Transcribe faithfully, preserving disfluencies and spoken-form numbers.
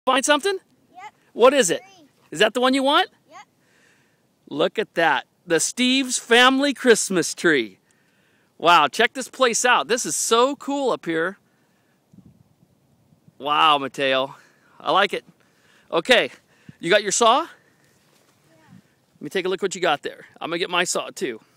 Find something? Yep. What is it? Tree. Is that the one you want? Yep. Look at that. The Steves family Christmas tree. Wow, check this place out. This is so cool up here. Wow, Matteo. I like it. Okay, you got your saw? Yeah. Let me take a look what you got there. I'm gonna get my saw too.